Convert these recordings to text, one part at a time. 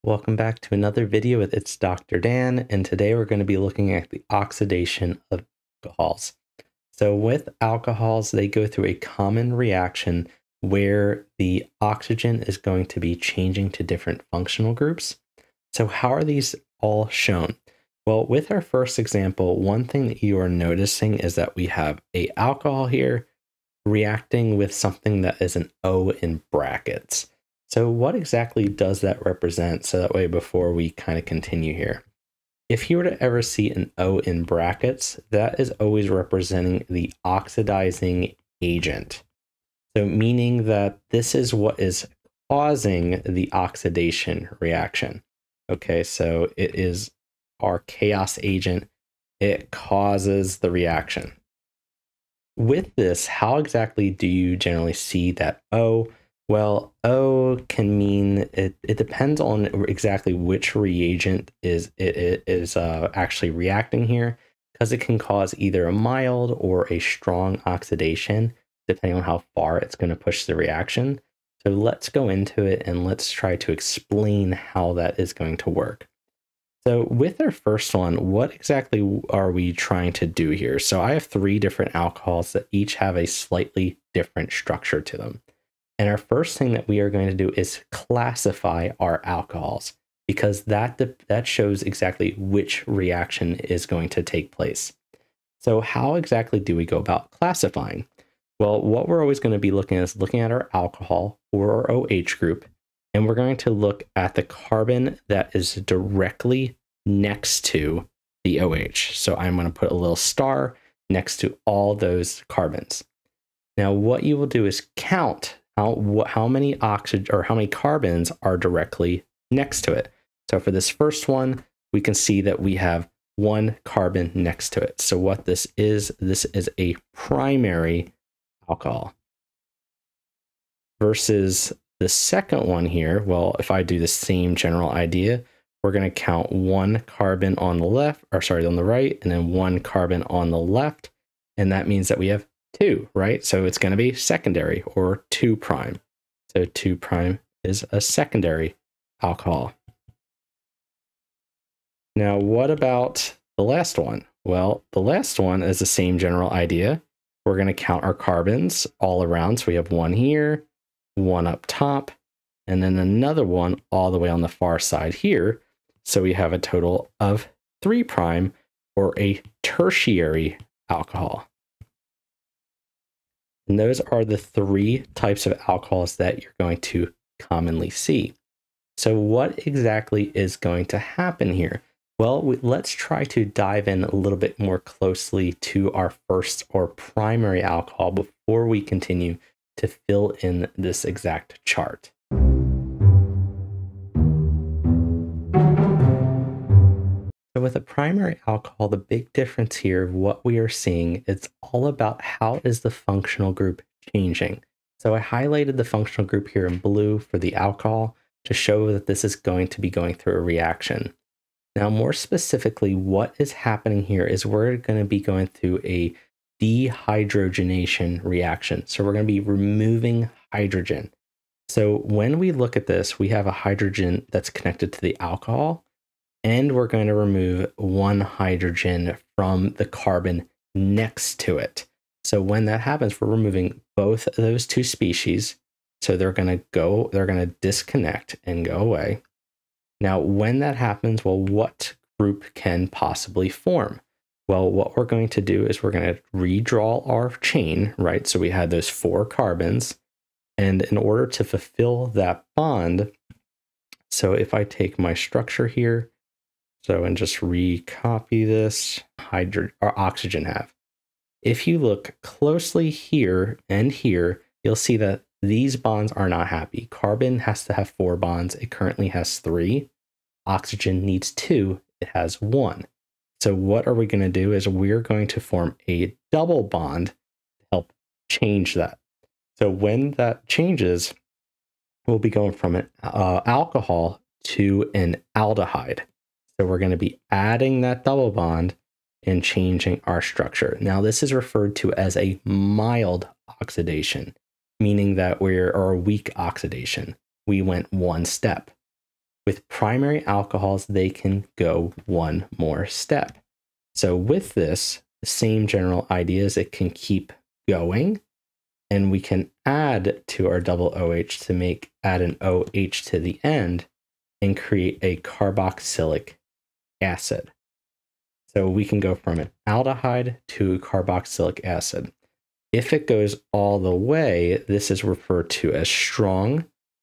Welcome back to another video with It's Dr. Dan, and today we're going to be looking at the oxidation of alcohols. So with alcohols, they go through a common reaction where the oxygen is going to be changing to different functional groups. So how are these all shown? Well, with our first example, one thing that you are noticing is that we have a alcohol here reacting with something that is an O in brackets. So what exactly does that represent? So that way, before we kind of continue here, if you were to ever see an O in brackets, that is always representing the oxidizing agent. So meaning that this is what is causing the oxidation reaction. Okay, so it is our chaos agent. It causes the reaction. With this, how exactly do you generally see that O? Well, O can mean it depends on exactly which reagent is actually reacting here, because it can cause either a mild or a strong oxidation, depending on how far it's going to push the reaction. So let's go into it and let's try to explain how that is going to work. So with our first one, what exactly are we trying to do here? So I have 3 different alcohols that each have a slightly different structure to them. And our first thing that we are going to do is classify our alcohols, because that shows exactly which reaction is going to take place. So how exactly do we go about classifying? Well, what we're always going to be looking at is looking at our alcohol or our OH group, and we're going to look at the carbon that is directly next to the OH. So I'm going to put a little star next to all those carbons. Now, what you will do is count how many oxygen or how many carbons are directly next to it. So for this first one, we can see that we have 1 carbon next to it. So what this is a primary alcohol. Versus the second one here, well, if I do the same general idea, we're going to count 1 carbon on the left, or sorry, on the right, and then 1 carbon on the left. And that means that we have 2, right? So it's going to be secondary, or 2 prime. So 2 prime is a secondary alcohol. Now, what about the last one? Well, the last one is the same general idea. We're going to count our carbons all around. So we have 1 here, 1 up top, and then another one all the way on the far side here. So we have a total of 3 prime, or a tertiary alcohol. And those are the 3 types of alcohols that you're going to commonly see. So what exactly is going to happen here? Well, let's try to dive in a little bit more closely to our first or primary alcohol before we continue to fill in this exact chart. So with a primary alcohol, the big difference here of what we are seeing, it's all about how is the functional group changing. So I highlighted the functional group here in blue for the alcohol to show that this is going to be going through a reaction. Now, more specifically, what is happening here is we're going to be going through a dehydrogenation reaction. So we're going to be removing hydrogen. So when we look at this, we have a hydrogen that's connected to the alcohol, and we're going to remove 1 hydrogen from the carbon next to it. So when that happens, we're removing both of those 2 species. So they're going to disconnect and go away. Now, when that happens, well, what group can possibly form? Well, what we're going to do is we're going to redraw our chain, right? So we had those 4 carbons, and in order to fulfill that bond, so if I take my structure here, and just recopy this, oxygen have. If you look closely here and here, you'll see that these bonds are not happy. Carbon has to have 4 bonds. It currently has 3. Oxygen needs 2. It has 1. So what are we going to do is we're going to form a double bond to help change that. So when that changes, we'll be going from an alcohol to an aldehyde. So we're going to be adding that double bond and changing our structure. Now, this is referred to as a mild oxidation, meaning that or a weak oxidation. We went 1 step. With primary alcohols, they can go one more step. So with this, the same general idea is it can keep going, and we can add to our double OH to add an OH to the end and create a carboxylic acid. So we can go from an aldehyde to carboxylic acid. If it goes all the way, this is referred to as strong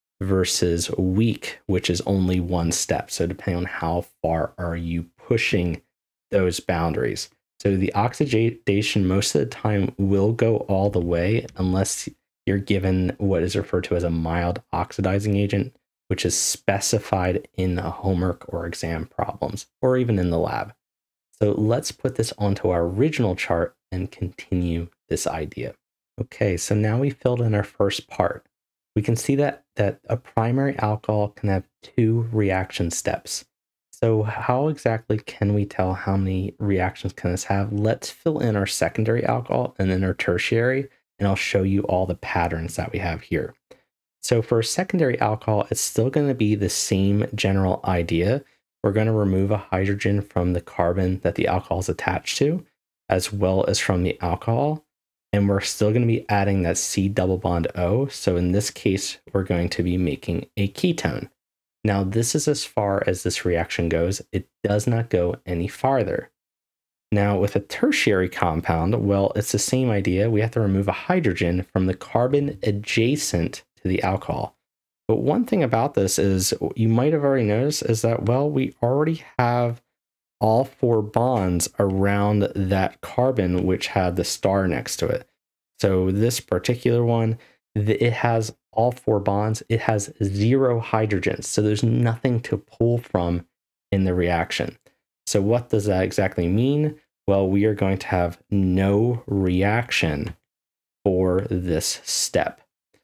versus weak, which is only one step. So depending on how far are you pushing those boundaries. So the oxidation most of the time will go all the way unless you're given what is referred to as a mild oxidizing agent, which is specified in a homework or exam problems, or even in the lab. So let's put this onto our original chart and continue this idea. Okay, so now we filled in our first part. We can see that a primary alcohol can have two reaction steps. So how exactly can we tell how many reactions can this have? Let's fill in our secondary alcohol and then our tertiary, and I'll show you all the patterns that we have here. So for a secondary alcohol, it's still going to be the same general idea. We're going to remove a hydrogen from the carbon that the alcohol is attached to, as well as from the alcohol. And we're still going to be adding that C double bond O. So in this case, we're going to be making a ketone. Now, this is as far as this reaction goes. It does not go any farther. Now, with a tertiary compound, well, it's the same idea. We have to remove a hydrogen from the carbon adjacent to the alcohol. But one thing about this is you might have already noticed is that, well, we already have all four bonds around that carbon, which had the star next to it. So this particular one, it has all four bonds. It has 0 hydrogens. So there's nothing to pull from in the reaction. So what does that exactly mean? Well, we are going to have no reaction for this step.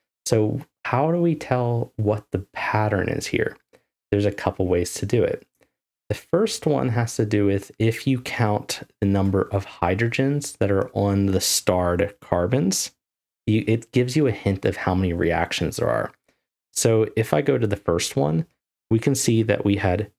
So how do we tell what the pattern is here? There's a couple ways to do it. The first one has to do with if you count the number of hydrogens that are on the starred carbons, it gives you a hint of how many reactions there are. So if I go to the first one, we can see that we had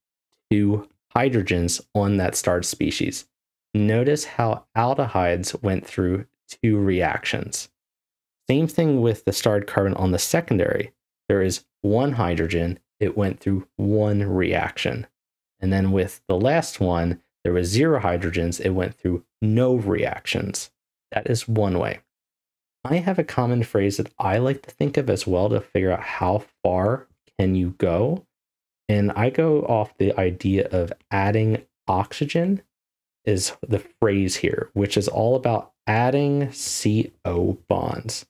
2 hydrogens on that starred species. Notice how aldehydes went through 2 reactions. Same thing with the starred carbon on the secondary. There is 1 hydrogen, it went through 1 reaction. And then with the last one, there was 0 hydrogens, it went through no reactions. That is one way. I have a common phrase that I like to think of as well to figure out how far can you go. And I go off the idea of adding oxygen is the phrase here, which is all about adding CO bonds.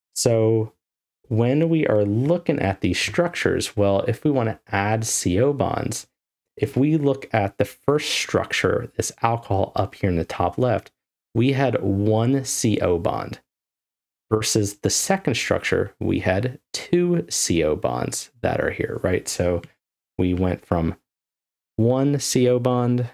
So when we are looking at these structures, well, if we want to add CO bonds, if we look at the first structure, this alcohol up here in the top left, we had 1 CO bond versus the second structure, we had 2 CO bonds that are here, right? So we went from 1 CO bond,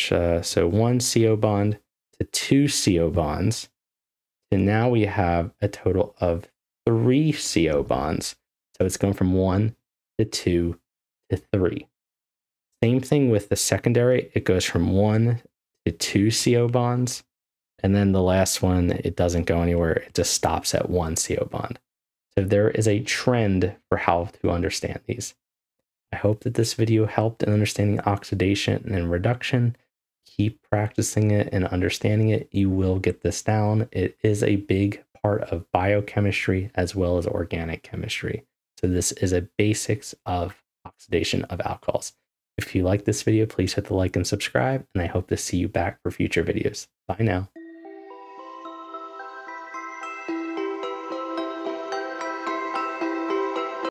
so 1 CO bond to 2 CO bonds. And now we have a total of 3 CO bonds. So it's going from 1 to 2 to 3. Same thing with the secondary. It goes from 1 to 2 CO bonds. And then the last one, it doesn't go anywhere. It just stops at 1 CO bond. So there is a trend for how to understand these. I hope that this video helped in understanding oxidation and reduction. Keep practicing it and understanding it. You will get this down. It is a big part of biochemistry as well as organic chemistry. So this is a basics of oxidation of alcohols. If you like this video, please hit the like and subscribe, and I hope to see you back for future videos. Bye now.